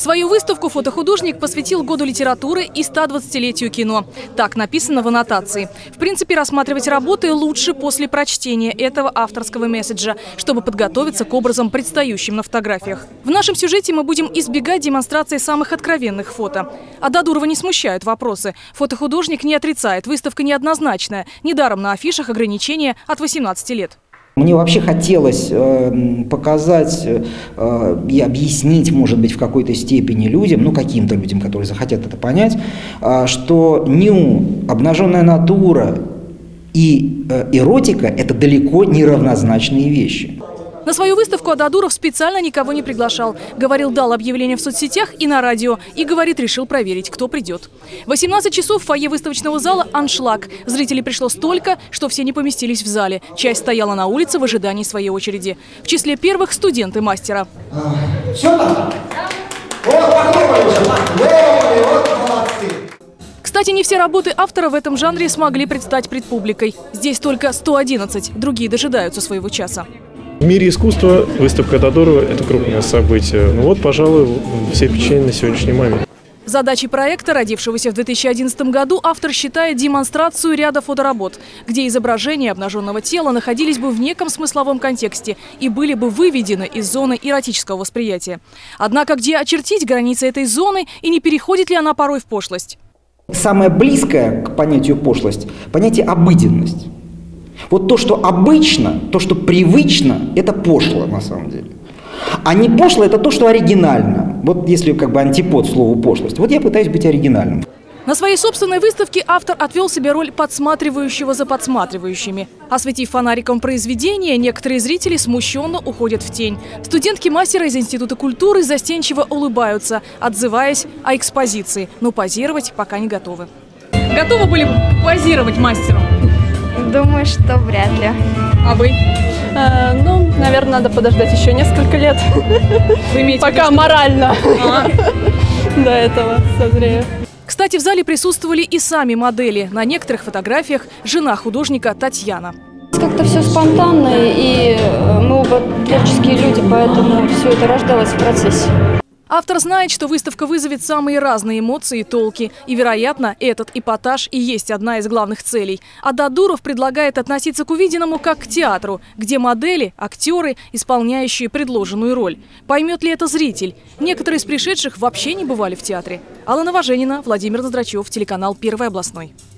Свою выставку фотохудожник посвятил году литературы и 120-летию кино. Так написано в аннотации. В принципе, рассматривать работы лучше после прочтения этого авторского месседжа, чтобы подготовиться к образам, предстающим на фотографиях. В нашем сюжете мы будем избегать демонстрации самых откровенных фото. А Дадурова не смущают вопросы. Фотохудожник не отрицает, выставка неоднозначная. Недаром на афишах ограничения от 18 лет. Мне вообще хотелось показать и объяснить, может быть, в какой-то степени людям, ну каким-то людям, которые захотят это понять, что обнаженная натура и эротика – это далеко не равнозначные вещи. На свою выставку Дадуров специально никого не приглашал. Говорил, дал объявление в соцсетях и на радио. И, говорит, решил проверить, кто придет. В 18 часов в фойе выставочного зала аншлаг. Зрителей пришло столько, что все не поместились в зале. Часть стояла на улице в ожидании своей очереди. В числе первых студенты мастера. Все там? Вот, похлопали уже, похлопали, вот молодцы. Кстати, не все работы автора в этом жанре смогли предстать пред публикой. Здесь только 111, другие дожидаются своего часа. В мире искусства выставка Дадурова – это крупное событие. Ну вот, пожалуй, все впечатления на сегодняшний момент. Задачей проекта, родившегося в 2011 году, автор считает демонстрацию ряда фоторабот, где изображения обнаженного тела находились бы в неком смысловом контексте и были бы выведены из зоны эротического восприятия. Однако где очертить границы этой зоны и не переходит ли она порой в пошлость? Самое близкое к понятию пошлость – понятие обыденность. Вот то, что обычно, то, что привычно, это пошло на самом деле. А не пошло – это то, что оригинально. Вот если как бы антипод слову пошлость. Вот я пытаюсь быть оригинальным. На своей собственной выставке автор отвел себе роль подсматривающего за подсматривающими. Осветив фонариком произведение, некоторые зрители смущенно уходят в тень. Студентки мастера из Института культуры застенчиво улыбаются, отзываясь о экспозиции. Но позировать пока не готовы. Готовы были позировать мастеру? Думаю, что вряд ли. А вы? Ну, наверное, надо подождать еще несколько лет. Вы имеете пока морально до этого созрею. Кстати, в зале присутствовали и сами модели. На некоторых фотографиях жена художника Татьяна. Как-то все спонтанно, и мы оба творческие люди, поэтому все это рождалось в процессе. Автор знает, что выставка вызовет самые разные эмоции и толки. И, вероятно, этот эпатаж и есть одна из главных целей. А Дадуров предлагает относиться к увиденному как к театру, где модели – актеры, исполняющие предложенную роль. Поймет ли это зритель? Некоторые из пришедших вообще не бывали в театре. Алла Новоженина, Владимир Ноздрачев, телеканал «Первый областной».